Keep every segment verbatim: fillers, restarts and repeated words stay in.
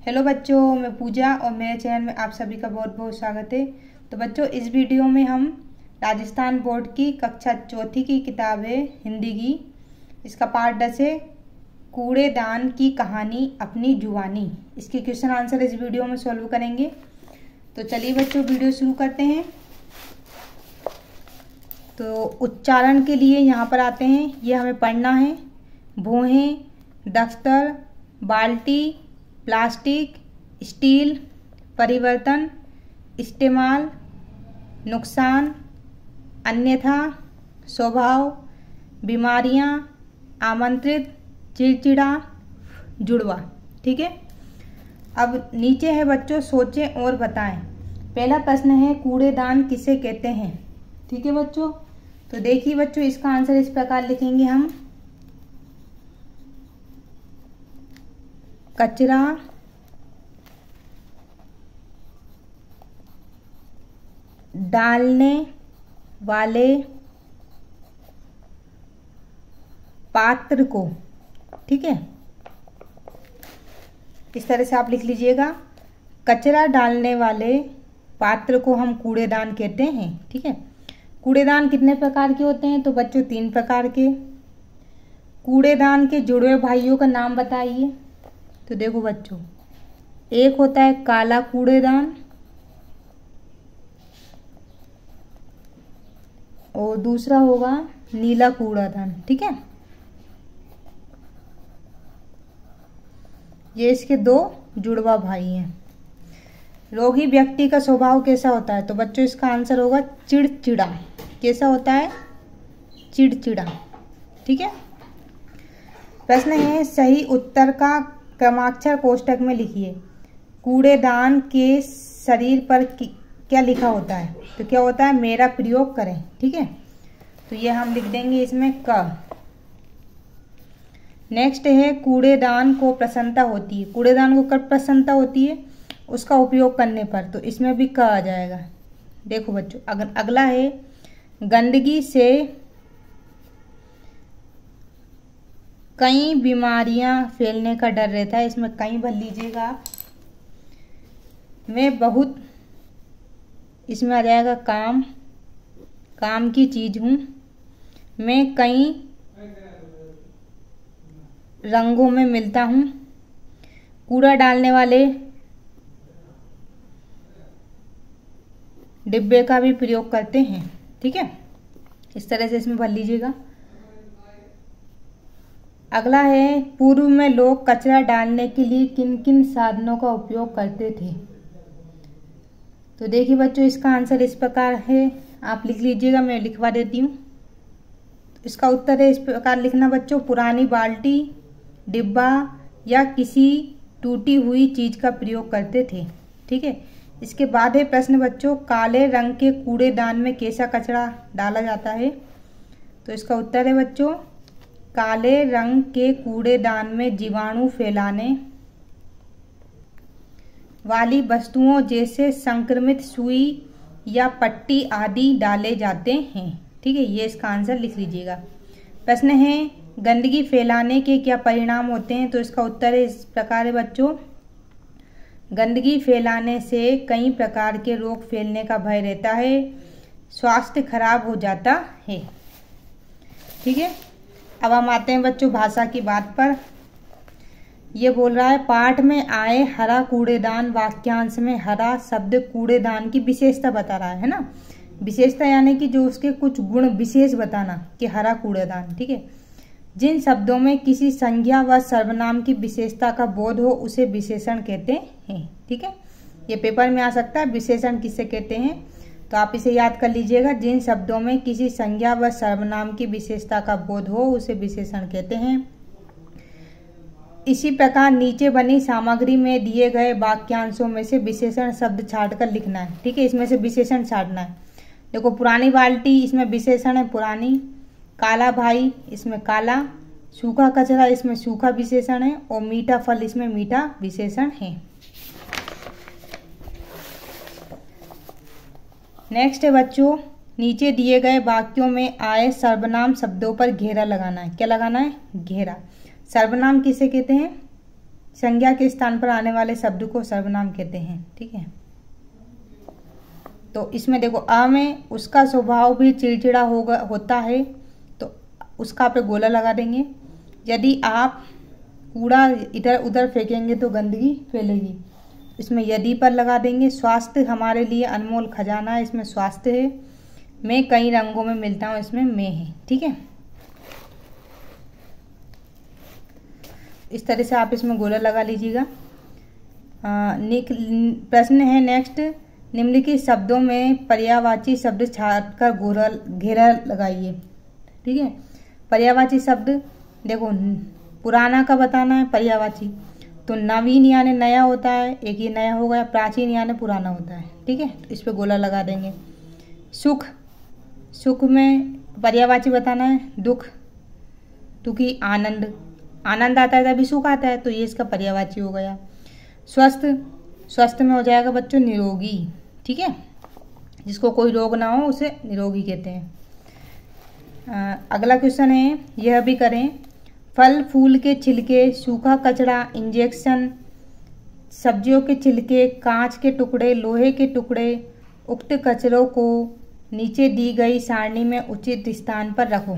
Hello बच्चों, मैं पूजा और मेरे चैनल में आप सभी का बहुत बहुत स्वागत है। तो बच्चों, इस वीडियो में हम राजस्थान बोर्ड की कक्षा चौथी की किताब है हिंदी की, इसका पार्ट दस है कूड़ेदान की कहानी अपनी जुबानी। इसके क्वेश्चन आंसर इस वीडियो में सॉल्व करेंगे। तो चलिए बच्चों, वीडियो शुरू करते हैं। तो उच्चारण के लिए यहाँ पर आते हैं, ये हमें पढ़ना है। भोहें, दफ्तर, बाल्टी, प्लास्टिक, स्टील, परिवर्तन, इस्तेमाल, नुकसान, अन्यथा, स्वभाव, बीमारियां, आमंत्रित, चिड़चिड़ा, जुड़वा। ठीक है। अब नीचे है बच्चों, सोचें और बताएं। पहला प्रश्न है कूड़ेदान किसे कहते हैं। ठीक है बच्चों, तो देखिए बच्चों, इसका आंसर इस प्रकार लिखेंगे हम। कचरा डालने वाले पात्र को, ठीक है, इस तरह से आप लिख लीजिएगा। कचरा डालने वाले पात्र को हम कूड़ेदान कहते हैं। ठीक है। कूड़ेदान कितने प्रकार के होते हैं? तो बच्चों तीन प्रकार के। कूड़ेदान के जुड़वे भाइयों का नाम बताइए। तो देखो बच्चों, एक होता है काला कूड़ेदान और दूसरा होगा नीला कूड़ेदान। ठीक है, ये इसके दो जुड़वा भाई हैं। रोगी व्यक्ति का स्वभाव कैसा होता है? तो बच्चों इसका आंसर होगा चिड़चिड़ा। कैसा होता है? चिड़चिड़ा। ठीक है। प्रश्न है सही उत्तर का क्रमाक्षर कोष्टक में लिखिए। कूड़ेदान के शरीर पर क्या लिखा होता है? तो क्या होता है? मेरा प्रयोग करें। ठीक है, तो ये हम लिख देंगे इसमें क। नेक्स्ट है कूड़ेदान को प्रसन्नता होती है। कूड़ेदान को कब प्रसन्नता होती है? उसका उपयोग करने पर। तो इसमें भी क आ जाएगा। देखो बच्चों, अगर अगला है गंदगी से कई बीमारियां फैलने का डर रहता है। इसमें कई भर लीजिएगा। मैं बहुत, इसमें आ जाएगा काम, काम की चीज हूं। मैं कई रंगों में मिलता हूं। कूड़ा डालने वाले डिब्बे का भी प्रयोग करते हैं। ठीक है, इस तरह से इसमें भर लीजिएगा। अगला है पूर्व में लोग कचरा डालने के लिए किन किन साधनों का उपयोग करते थे। तो देखिए बच्चों, इसका आंसर इस प्रकार है, आप लिख लीजिएगा, मैं लिखवा देती हूँ। इसका उत्तर है इस प्रकार लिखना बच्चों। पुरानी बाल्टी, डिब्बा या किसी टूटी हुई चीज का प्रयोग करते थे। ठीक है। इसके बाद है प्रश्न बच्चों, काले रंग के कूड़ेदान में कैसा कचरा डाला जाता है? तो इसका उत्तर है बच्चों, काले रंग के कूड़ेदान में जीवाणु फैलाने वाली वस्तुओं जैसे संक्रमित सुई या पट्टी आदि डाले जाते हैं। ठीक है, ये इसका आंसर लिख लीजिएगा। प्रश्न है गंदगी फैलाने के क्या परिणाम होते हैं? तो इसका उत्तर है इस प्रकार है बच्चों। गंदगी फैलाने से कई प्रकार के रोग फैलने का भय रहता है। स्वास्थ्य खराब हो जाता है। ठीक है। अब हम आते हैं बच्चों भाषा की बात पर। ये बोल रहा है पाठ में आए हरा कूड़ेदान वाक्यांश में हरा शब्द कूड़ेदान की विशेषता बता रहा है ना। विशेषता यानी कि जो उसके कुछ गुण विशेष बताना कि हरा कूड़ेदान। ठीक है। जिन शब्दों में किसी संज्ञा व सर्वनाम की विशेषता का बोध हो उसे विशेषण कहते हैं। ठीक है, ये पेपर में आ सकता है। विशेषण किसे कहते हैं? तो आप इसे याद कर लीजिएगा। जिन शब्दों में किसी संज्ञा व सर्वनाम की विशेषता का बोध हो उसे विशेषण कहते हैं। इसी प्रकार नीचे बनी सामग्री में दिए गए वाक्यांशों में से विशेषण शब्द छांटकर लिखना है। ठीक है, इसमें से विशेषण छांटना है। देखो, पुरानी बाल्टी, इसमें विशेषण है पुरानी। काला भाई, इसमें काला। सूखा कचरा, इसमें सूखा विशेषण है। और मीठा फल, इसमें मीठा विशेषण है। नेक्स्ट है बच्चों, नीचे दिए गए वाक्यों में आए सर्वनाम शब्दों पर घेरा लगाना है। क्या लगाना है? घेरा। सर्वनाम किसे कहते हैं? संज्ञा के स्थान पर आने वाले शब्द को सर्वनाम कहते हैं। ठीक है, तो इसमें देखो आ में उसका स्वभाव भी चिड़चिड़ा होगा होता है, तो उसका पे गोला लगा देंगे। यदि आप कूड़ा इधर उधर फेंकेंगे तो गंदगी फैलेगी, इसमें यदि पर लगा देंगे। स्वास्थ्य हमारे लिए अनमोल खजाना है, इसमें स्वास्थ्य है। मैं कई रंगों में मिलता हूँ, इसमें मैं है। ठीक है, इस तरह से आप इसमें गोला लगा लीजिएगा। प्रश्न है नेक्स्ट, निम्नलिखित शब्दों में पर्यायवाची शब्द छाटकर गोला घेरा लगाइए। ठीक है, पर्यायवाची शब्द देखो पुराना का बताना है पर्यायवाची, तो नवीन यानी नया होता है, एक ये नया हो गया। प्राचीन यानी पुराना होता है। ठीक है, तो इस पे गोला लगा देंगे। सुख, सुख में पर्यायवाची बताना है। दुख, दुखी आनंद, आनंद आता है तभी सुख आता है, तो ये इसका पर्यायवाची हो गया। स्वस्थ, स्वस्थ में हो जाएगा बच्चों निरोगी। ठीक है, जिसको कोई रोग ना हो उसे निरोगी कहते हैं। आ, अगला क्वेश्चन है, यह भी करें। फल फूल के छिलके, सूखा कचरा, इंजेक्शन, सब्जियों के छिलके, कांच के टुकड़े, लोहे के टुकड़े, उक्त कचरों को नीचे दी गई सारणी में उचित स्थान पर रखो।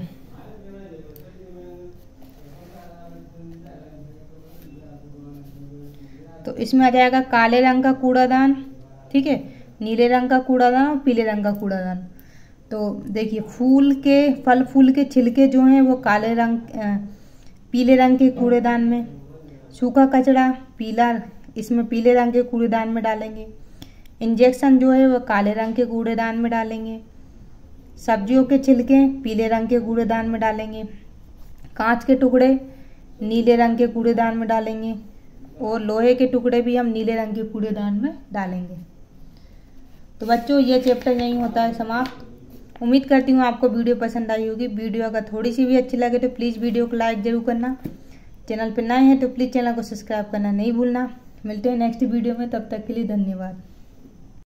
तो इसमें आ जाएगा काले रंग का कूड़ादान, ठीक है, नीले रंग का कूड़ादान और पीले रंग का कूड़ादान। तो देखिए फूल के फल फूल के छिलके जो हैं वो काले रंग पीले रंग के कूड़ेदान में, सूखा कचरा पीला, इसमें पीले रंग के कूड़ेदान में डालेंगे। इंजेक्शन जो है वो काले रंग के कूड़ेदान में डालेंगे। सब्जियों के छिलके पीले रंग के कूड़ेदान में डालेंगे। कांच के टुकड़े नीले रंग के कूड़ेदान में डालेंगे और लोहे के टुकड़े भी हम नीले रंग के कूड़ेदान में डालेंगे। तो बच्चों ये चैप्टर यहीं होता है समाप्त। उम्मीद करती हूँ आपको वीडियो पसंद आई होगी। वीडियो अगर थोड़ी सी भी अच्छी लगे तो प्लीज़ वीडियो को लाइक जरूर करना। चैनल पर नए हैं तो प्लीज़ चैनल को सब्सक्राइब करना नहीं भूलना। मिलते हैं नेक्स्ट वीडियो में, तब तक के लिए धन्यवाद।